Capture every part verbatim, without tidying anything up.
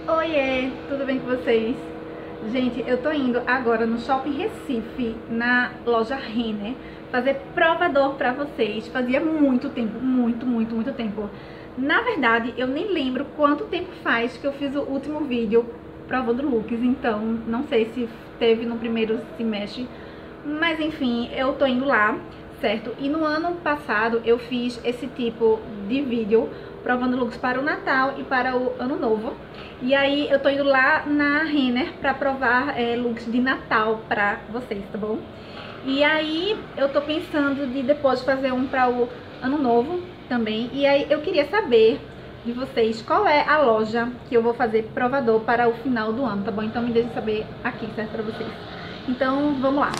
Oiê, tudo bem com vocês? Gente, eu tô indo agora no Shopping Recife, na loja Renner, fazer provador pra vocês. Fazia muito tempo, muito, muito, muito tempo. Na verdade, eu nem lembro quanto tempo faz que eu fiz o último vídeo provando looks, então não sei se teve no primeiro semestre, mas enfim, eu tô indo lá, certo? E no ano passado eu fiz esse tipo de vídeo provando looks para o Natal e para o Ano Novo. E aí eu tô indo lá na Renner pra provar é, looks de Natal pra vocês, tá bom? E aí eu tô pensando de depois fazer um pra o Ano Novo também. E aí eu queria saber de vocês qual é a loja que eu vou fazer provador para o final do ano, tá bom? Então me deixem saber aqui, certo? Pra vocês. Então vamos lá.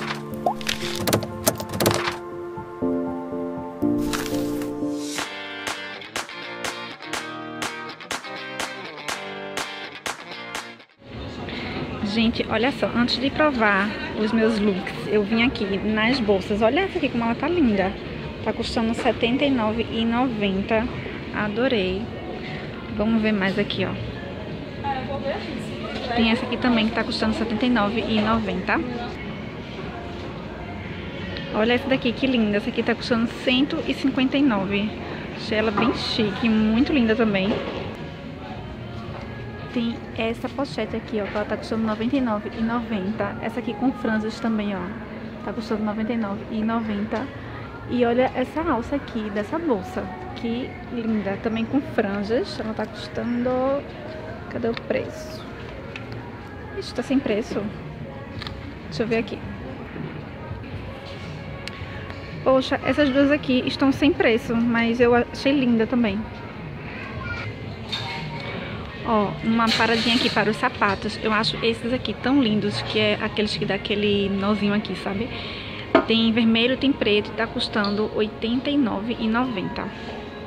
Gente, olha só, antes de provar os meus looks, eu vim aqui nas bolsas. Olha essa aqui como ela tá linda. Tá custando setenta e nove reais e noventa centavos. Adorei. Vamos ver mais aqui, ó. Tem essa aqui também que tá custando setenta e nove reais e noventa centavos. Olha essa daqui, que linda. Essa aqui tá custando cento e cinquenta e nove reais. Achei ela bem chique, muito linda também. Tem essa pochete aqui, ó, que ela tá custando noventa e nove reais e noventa centavos. Essa aqui com franjas também, ó, tá custando noventa e nove reais e noventa centavos. E olha essa alça aqui dessa bolsa, que linda, também com franjas. Ela tá custando... Cadê o preço? Ixi, tá sem preço. Deixa eu ver aqui. Poxa, essas duas aqui estão sem preço, mas eu achei linda também. Ó, uma paradinha aqui para os sapatos. Eu acho esses aqui tão lindos, que é aqueles que dá aquele nozinho aqui, sabe? Tem vermelho, tem preto, tá custando oitenta e nove reais e noventa centavos.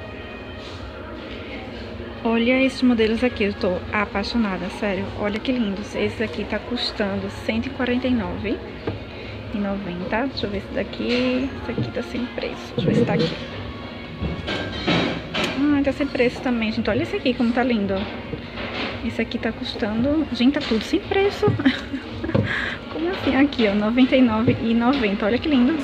Olha esses modelos aqui, eu tô apaixonada, sério. Olha que lindos. Esse aqui tá custando cento e quarenta e nove reais e noventa centavos. Deixa eu ver esse daqui. Esse aqui tá sem preço. Deixa eu ver se tá aqui. Ah, tá sem preço também, gente. Olha esse aqui como tá lindo. Esse aqui tá custando... Gente, tá tudo sem preço. Como assim? Aqui, ó, noventa e nove reais e noventa centavos. Olha que lindo.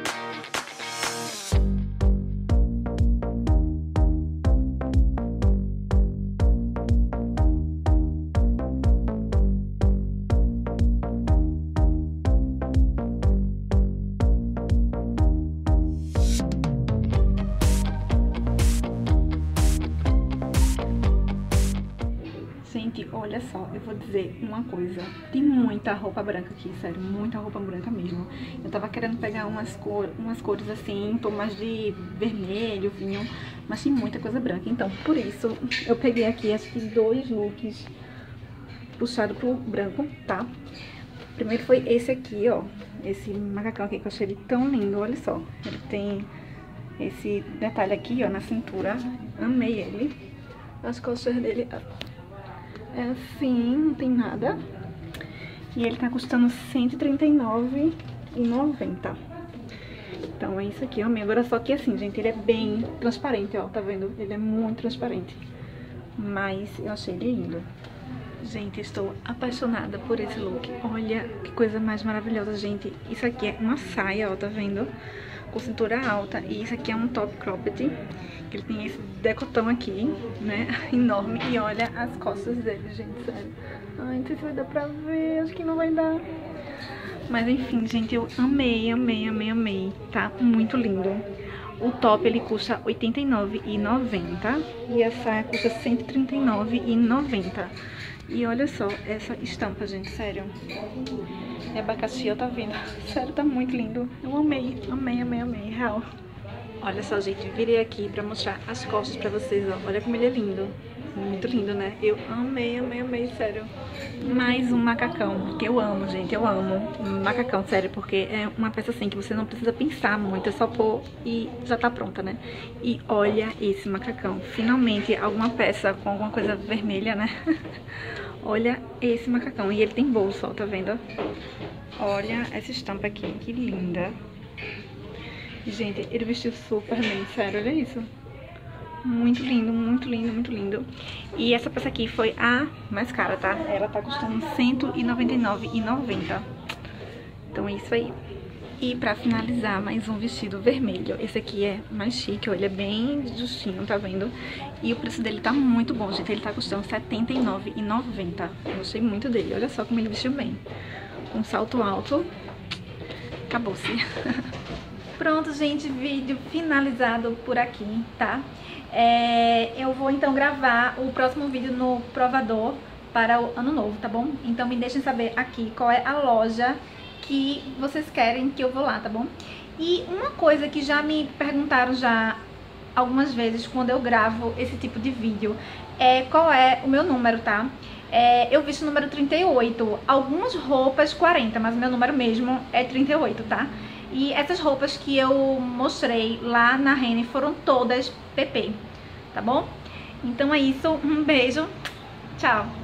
Gente, olha só, eu vou dizer uma coisa. Tem muita roupa branca aqui, sério, muita roupa branca mesmo. Eu tava querendo pegar umas, cor, umas cores assim, em tom mais de vermelho, vinho, mas tem muita coisa branca. Então, por isso, eu peguei aqui, acho que dois looks puxados pro branco, tá? Primeiro foi esse aqui, ó, esse macacão aqui que eu achei ele tão lindo, olha só. Ele tem esse detalhe aqui, ó, na cintura, amei ele. As costas dele... é assim, não tem nada. E ele tá custando cento e trinta e nove reais e noventa centavos. Então é isso aqui, eu amei. Agora só que assim, gente, ele é bem transparente, ó, tá vendo? Ele é muito transparente. Mas eu achei ele lindo. Gente, estou apaixonada por esse look. Olha que coisa mais maravilhosa, gente. Isso aqui é uma saia, ó, tá vendo? Com cintura alta. E isso aqui é um top cropped. Que ele tem esse decotão aqui, né? Enorme. E olha as costas dele, gente, sério. Ai, não sei se vai dar pra ver. Acho que não vai dar. Mas enfim, gente, eu amei, amei, amei, amei. Tá muito lindo. O top, ele custa oitenta e nove reais e noventa centavos. E a saia custa cento e trinta e nove reais e noventa centavos. E olha só essa estampa, gente, sério. É abacaxi, ó, tá vendo? Sério, tá muito lindo. Eu amei, amei, amei, amei, real. Olha só, gente, virei aqui pra mostrar as costas pra vocês, ó. Olha como ele é lindo. Muito lindo, né? Eu amei, amei, amei, sério. Mais um macacão, que eu amo, gente, eu amo macacão, sério, porque é uma peça assim que você não precisa pensar muito, é só pôr e já tá pronta, né? E olha esse macacão, finalmente alguma peça com alguma coisa vermelha, né? Olha esse macacão, e ele tem bolso, ó, tá vendo? Olha essa estampa aqui, que linda. Gente, ele vestiu super bem, sério, olha isso. Muito lindo, muito lindo, muito lindo. E essa peça aqui foi a mais cara, tá? Ela tá custando cento e noventa e nove reais e noventa centavos. Então é isso aí. E pra finalizar, mais um vestido vermelho. Esse aqui é mais chique, ó, ele é bem justinho, tá vendo? E o preço dele tá muito bom, gente. Ele tá custando setenta e nove reais e noventa centavos. Eu gostei muito dele, olha só como ele vestiu bem. Um salto alto. Acabou-se. Pronto, gente, vídeo finalizado por aqui, tá? É, eu vou então gravar o próximo vídeo no provador para o ano novo, tá bom? Então me deixem saber aqui qual é a loja que vocês querem que eu vou lá, tá bom? E uma coisa que já me perguntaram já algumas vezes quando eu gravo esse tipo de vídeo é qual é o meu número, tá? É, eu visto o número trinta e oito, algumas roupas quarenta, mas o meu número mesmo é trinta e oito, tá? E essas roupas que eu mostrei lá na Renner foram todas P P, tá bom? Então é isso, um beijo, tchau!